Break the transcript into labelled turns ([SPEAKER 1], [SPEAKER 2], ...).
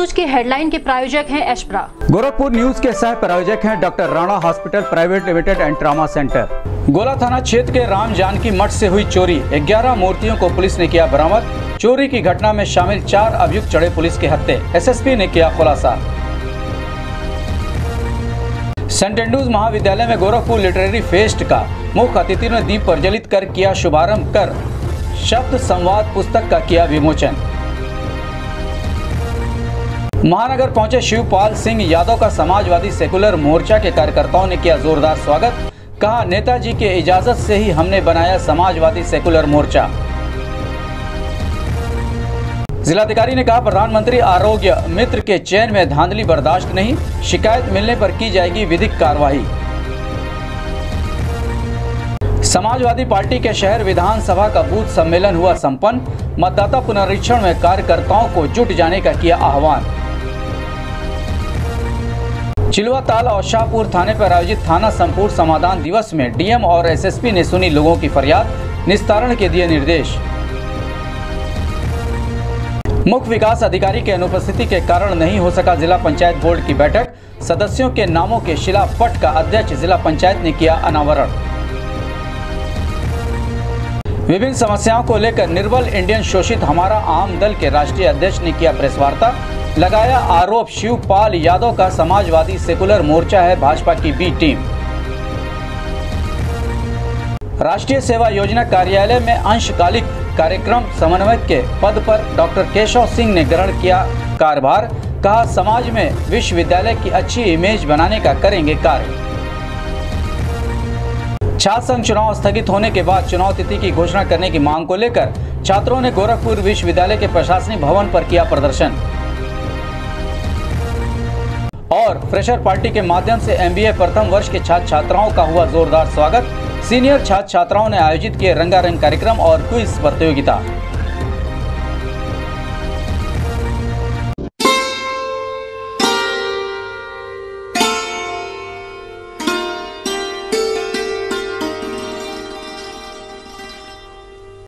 [SPEAKER 1] News के headline के प्रायोजक हैं एशप्रा।
[SPEAKER 2] गोरखपुर न्यूज के सह प्रायोजक हैं doctor Rana hospital private limited and trauma centre. Gola थाना क्षेत्र के राम जानकी मठ से हुई चोरी 11 मूर्तियों को पुलिस ने किया बरामद। चोरी की घटना में शामिल 4 अभियुक्त चढ़े पुलिस के हत्थे। एसएसपी ने किया खुलासा। सेंट एंड्रूज महाविद्यालय में गोरखपुर लिटरेरी फेस्ट का मुख्य अतिथि ने दीप प्रज्वलित कर किया शुभारंभ कर शब्द संवाद पुस्तक का किया विमोचन। महानगर पहुंचे शिवपाल सिंह यादव का समाजवादी सेकुलर मोर्चा के कार्यकर्ताओं ने किया जोरदार स्वागत। कहा, नेताजी के इजाजत से ही हमने बनाया समाजवादी सेकुलर मोर्चा। जिलाधिकारी ने कहा, प्रधानमंत्री आरोग्य मित्र के चयन में धांधली बर्दाश्त नहीं, शिकायत मिलने पर की जाएगी विधिक कार्रवाई। समाजवादी पार्टी के शहर विधानसभा का बूथ सम्मेलन हुआ संपन्न। मतदाता पुनरीक्षण में कार्यकर्ताओं को जुट जाने का किया आह्वान। चिलवाताल और शाहपुर थाने पर आयोजित थाना संपूर्ण समाधान दिवस में डीएम और एसएसपी ने सुनी लोगों की फरियाद, निस्तारण के दिए निर्देश। मुख्य विकास अधिकारी के अनुपस्थिति के कारण नहीं हो सका जिला पंचायत बोर्ड की बैठक। सदस्यों के नामों के शिलापट का अध्यक्ष जिला पंचायत ने किया अनावरण। विभिन्न समस्याओं को लेकर निर्बल इंडियन शोषित हमारा आम दल के राष्ट्रीय अध्यक्ष ने किया प्रेस वार्ता। लगाया आरोप, शिवपाल यादव का समाजवादी सेकुलर मोर्चा है भाजपा की बी टीम। राष्ट्रीय सेवा योजना कार्यालय में अंशकालिक कार्यक्रम समन्वयक के पद पर डॉक्टर केशव सिंह ने ग्रहण किया कार्यभार। कहा, समाज में विश्वविद्यालय की अच्छी इमेज बनाने का करेंगे कार्य। छात्र संघ चुनाव स्थगित होने के बाद चुनाव तिथि की घोषणा करने की मांग को लेकर छात्रों ने गोरखपुर विश्वविद्यालय के प्रशासनिक भवन पर किया प्रदर्शन। और फ्रेशर पार्टी के माध्यम से एमबीए प्रथम वर्ष के छात्र छात्राओं का हुआ जोरदार स्वागत। सीनियर छात्र छात्राओं ने आयोजित किए रंगारंग कार्यक्रम और क्विज प्रतियोगिता।